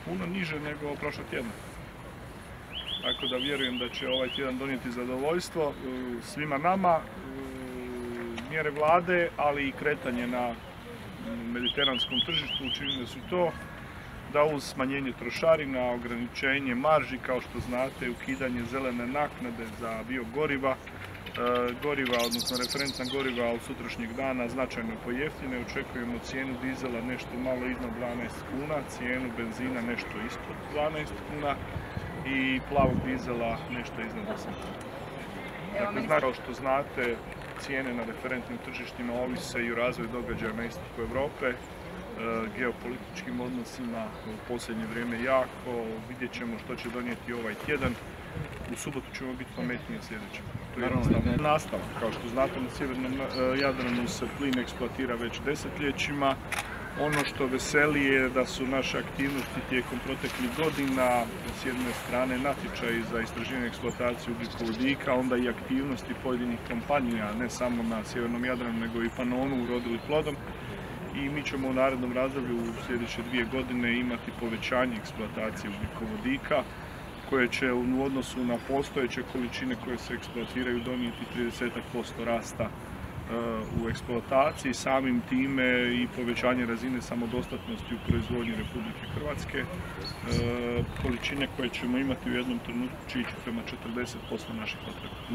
puno niže nego prošlog tjedna. Tako da vjerujem da će ovaj tjedan donijeti zadovoljstvo svima nama, mjere vlade, ali i kretanje na mediteranskom tržištu učinile su to da uz smanjenje trošarina, ograničenje marži, kao što znate, ukidanje zelene naknade za biogoriva, odnosno referentna goriva od sutrašnjeg dana značajno pojeftine. Očekujemo cijenu dizela nešto malo iznad 12 kuna, cijenu benzina nešto ispod 12 kuna i plavog dizela nešto iznad 8 kuna. Dakle, kao što znate, cijene na referentnim tržištima ovise i o razvoju događaja na istoku Europe, geopolitičkim odnosima u posljednje vrijeme jako. Vidjet ćemo što će donijeti ovaj tjedan. U subotu ćemo biti pametniji sljedećem. To je jednostavno nastavak. Kao što znate, na sjevernom Jadranu se plin eksploatira već desetljećima. Ono što veseli je da su naše aktivnosti tijekom proteklih godina s jedne strane natječaji za istraživanje i eksploataciju ugljikovodika, onda i aktivnosti pojedinih kompanija, ne samo na sjevernom Jadranu nego i Panonu, urodili plodom. I mi ćemo u narednom razdoblju u sljedeće 2 godine imati povećanje eksploatacije ugljikovodika koje će u odnosu na postojeće količine koje se eksploatiraju donijeti 30% rasta u eksploataciji, samim time i povećanje razine samodostatnosti u proizvodnji Republike Hrvatske. Količine koje ćemo imati u jednom trenutku će ići prema 40% naših potreba.